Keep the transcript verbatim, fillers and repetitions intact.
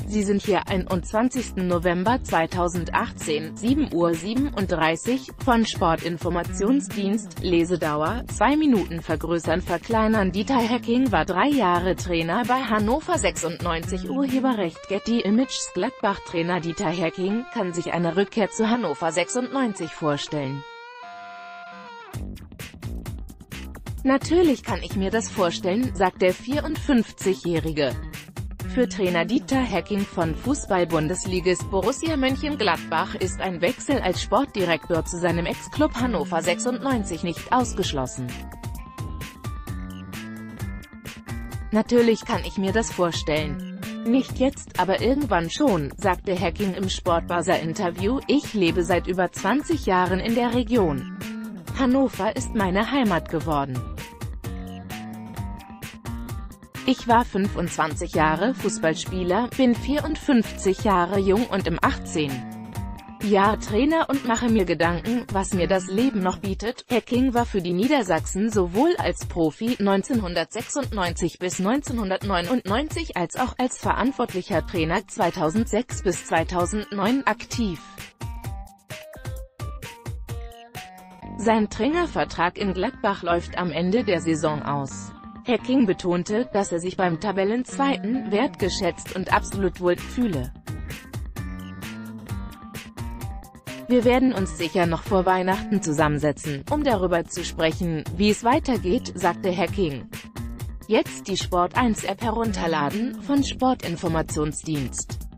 Sie sind hier einundzwanzigsten November zweitausendachtzehn, sieben Uhr siebenunddreißig, von Sportinformationsdienst, Lesedauer, zwei Minuten vergrößern verkleinern. Dieter Hecking war drei Jahre Trainer bei Hannover sechsundneunzig. Urheberrecht Getty Images. Gladbach-Trainer Dieter Hecking kann sich eine Rückkehr zu Hannover sechsundneunzig vorstellen. Natürlich kann ich mir das vorstellen, sagt der vierundfünfzigjährige. Für Trainer Dieter Hecking von Fußball-Bundesligist Borussia Mönchengladbach ist ein Wechsel als Sportdirektor zu seinem Ex-Club Hannover sechsundneunzig nicht ausgeschlossen. Natürlich kann ich mir das vorstellen. Nicht jetzt, aber irgendwann schon, sagte Hecking im Sportbuzzer-Interview. Ich lebe seit über zwanzig Jahren in der Region. Hannover ist meine Heimat geworden. Ich war fünfundzwanzig Jahre Fußballspieler, bin vierundfünfzig Jahre jung und im achtzehnten Jahr Trainer und mache mir Gedanken, was mir das Leben noch bietet. Hecking war für die Niedersachsen sowohl als Profi neunzehnhundertsechsundneunzig bis neunzehnhundertneunundneunzig als auch als verantwortlicher Trainer zweitausendsechs bis zweitausendneun aktiv. Sein Trainervertrag in Gladbach läuft am Ende der Saison aus. Hecking betonte, dass er sich beim Tabellenzweiten wertgeschätzt und absolut wohl fühle. Wir werden uns sicher noch vor Weihnachten zusammensetzen, um darüber zu sprechen, wie es weitergeht, sagte Hecking. Jetzt die Sport eins App herunterladen, von Sportinformationsdienst.